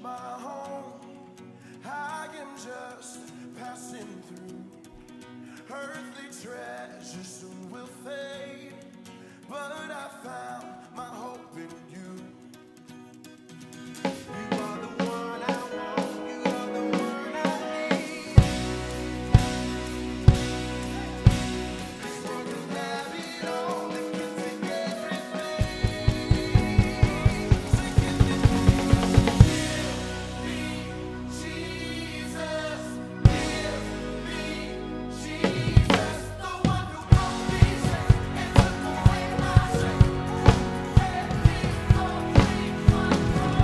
my home. I am just passing through. Earthly treasures soon will fade, but I found my hope in you. You are the one I want, you are the one I need. This world can have it all, it can take everything. Say, give me Jesus, give me Jesus, the one who brought me shame and took away my shame. Let me complete one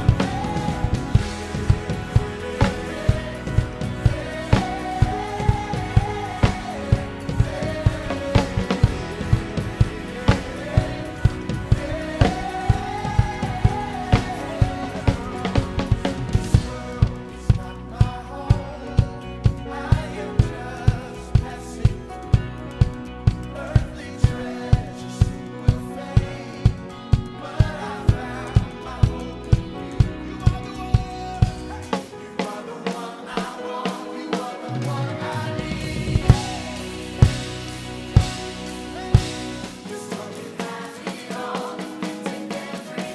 This world is not my home. I am just passing through. Earthly treasures soon will fade, but I found my hope in you. You are the one I want, you are the one I need. This world can have it all, it can take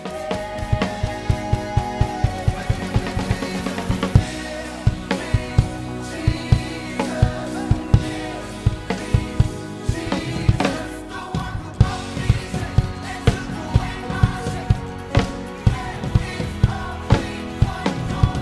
Jesus, the one who brought me shame and took away my shame. Let me complete one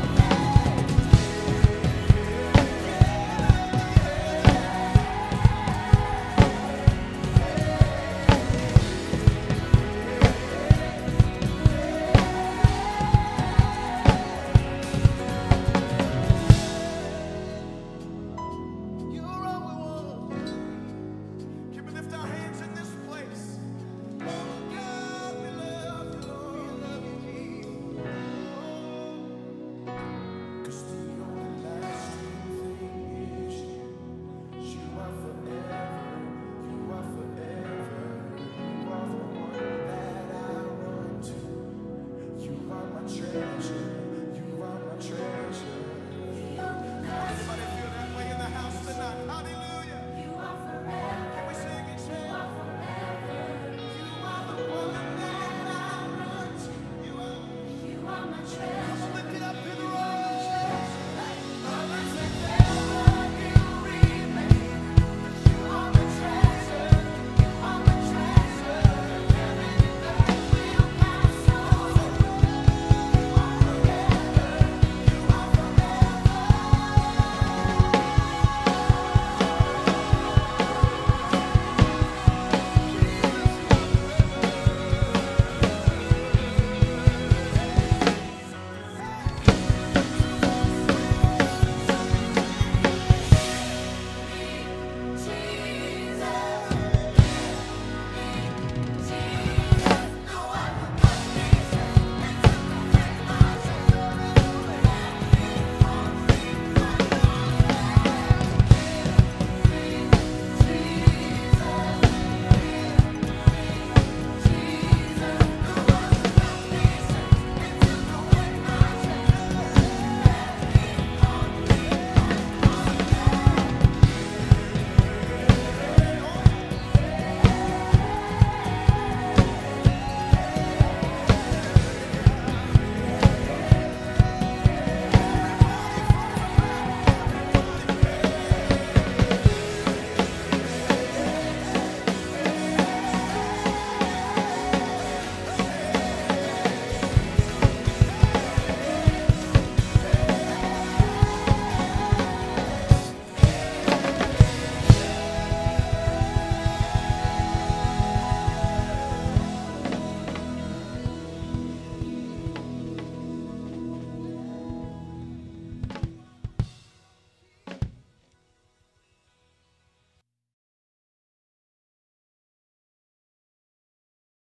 You're all we want. Can we lift our hands in this place? Oh God, we love you, Lord. We love you, Jesus. 'Cause